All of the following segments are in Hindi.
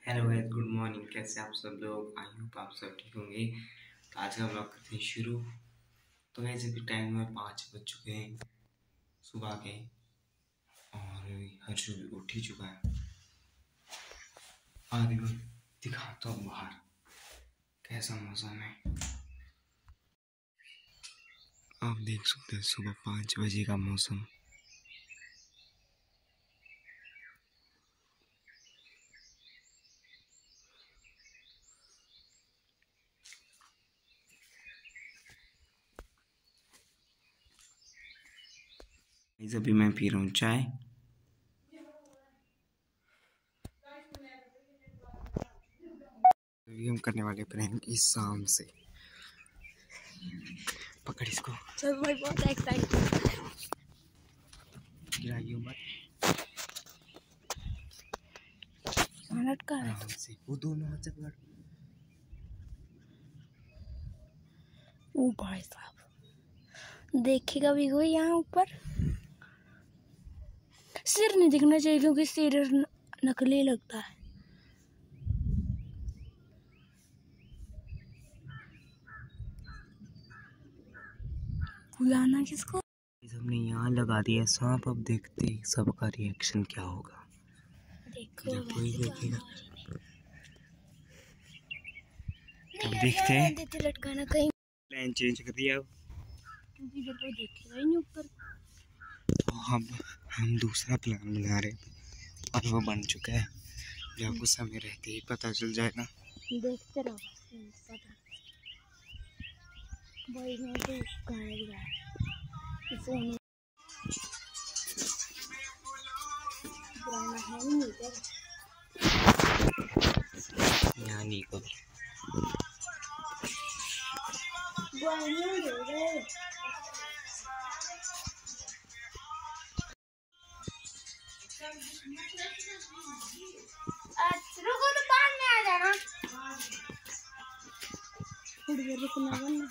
Hello guys, good morning. कैसे आप सब लोग? आई होप आप सब ठीक होंगे। तो आज का ब्लॉग करते हैं शुरू। तो गाइस अभी टाइम में 5 बज चुके हैं सुबह के, और हर्षु भी उठ ही चुका है। और देखो, दिखाता हूँ बाहर कैसा मौसम है। आप देख सकते हैं सुबह 5 बजे का मौसम। अभी मैं पी रहा हूँ चाय। अभी हम करने वाले प्रैंक इस शाम से। पकड़ इसको। चल भाई, बहुत एक्साइटेड। गिराइयो मत। लटका है आराम से, वो दोनों हाथ से पकड़। ओ भाई साहब, देखेगा भी कोई यहाँ ऊपर। सिर नहीं दिखना चाहिए क्योंकि सिर नकली लगता है। बुलाना किसको? हमने यहाँ लगा दिया सांप। अब देखते हैं सबका रिएक्शन क्या होगा। देखो जब कोई देखेगा तब देखते हैं। लटकाना कहीं प्लान चेंज कर दिया अब, क्योंकि इधर कोई देखेगा ही नहीं ऊपर। तो हम दूसरा प्लान बना रहे हैं और वो बन चुका है। जो आपको समय रहते ही पता चल जाएगा। देखते रहो, पता भाई मैं तो गाना गिरा है फोन है नहीं इधर। यहाँ नहीं को रुको तो पानी में आ जाना। रुकना बनना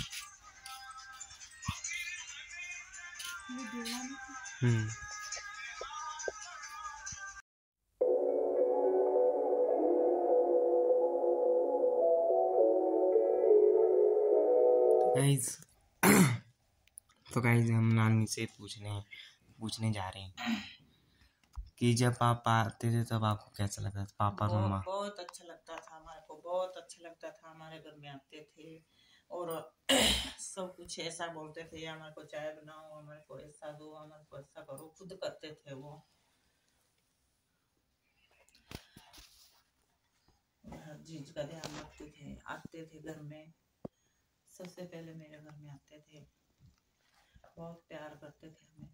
गाइस। तो गाइस हम नानी से पूछने जा रहे हैं कि जब पापा आते थे तब आपको कैसा लगता था? पापा और मम्मा बहुत अच्छा लगता था। हमारे को बहुत अच्छा लगता था। हमारे घर में आते थे और सब कुछ ऐसा बोलते थे, हमारे को चाय बनाओ, हमारे को ऐसा दो, हमारे को ऐसा करो। खुद करते थे वो। हर चीज का ध्यान रखते थे। आते थे घर में, सबसे पहले मेरे घर में आते थे। बहुत प्यार करते थे हमें।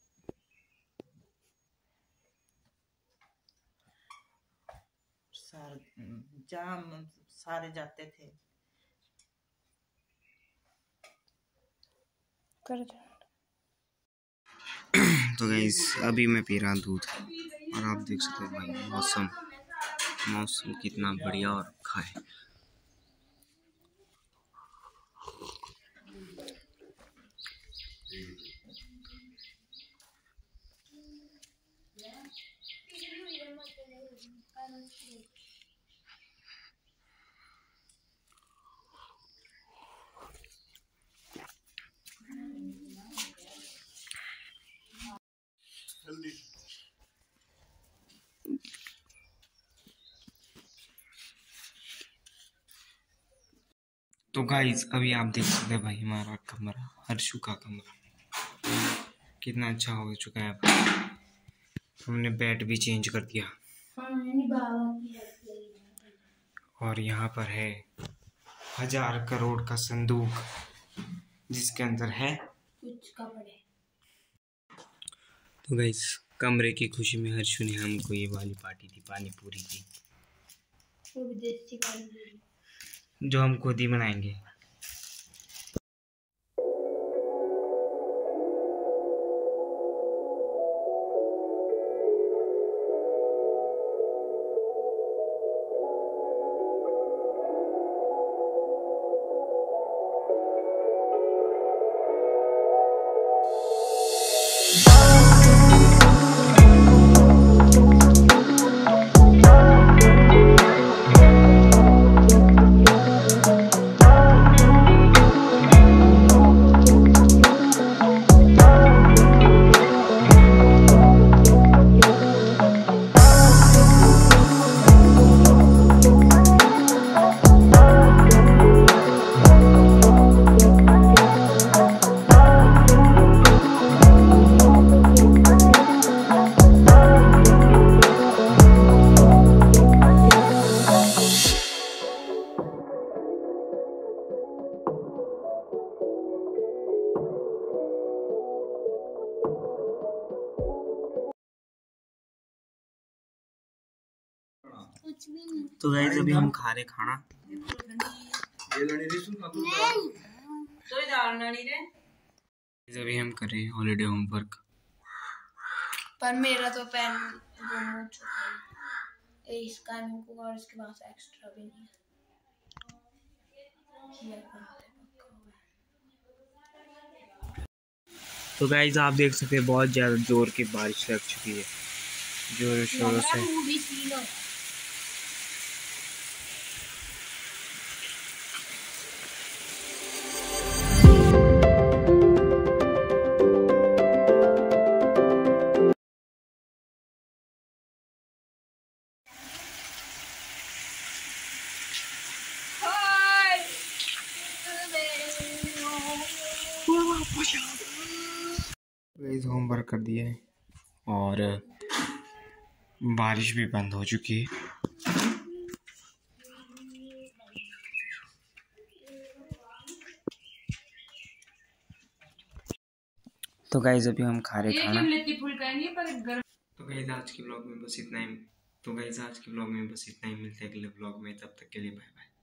जहाँ सारे जाते थे। तो गाइस अभी मैं पी रहा दूध, और आप देख सकते हैं भाई मौसम कितना बढ़िया और रखा है। तो गाइस अभी आप देख सकते हैं भाई हमारा कमरा, हर्षु का कमरा कितना अच्छा हो चुका है। अब हमने बेड भी चेंज कर दिया, और यहाँ पर है 1000 करोड़ का संदूक जिसके अंदर है कुछ कपड़े। तो गाइस कमरे की खुशी में हर्षु ने हमको ये वाली पार्टी दी, पानी पूरी की, वो भी देसी पानी जो हम खुद ही बनाएंगे। तो गाइस अभी हम खा रहे खाना। अभी हम कर रहे हैं हॉलीडे होमवर्क। पर मेरा तो पेन गुम हो चुका है, इसका को और इसके पास एक्स्ट्रा भी नहीं है। तो गाइस आप देख सकते हैं बहुत ज़्यादा जोर की बारिश लग चुकी है, जोर शोरों से। गाइस होमवर्क कर दिया है और बारिश भी बंद हो चुकी है। तो गाइस अभी हम खा रहे खाना। तो गाइस आज के ब्लॉग में बस इतना ही। मिलते हैं अगले ब्लॉग में, तब तक के लिए बाय बाय।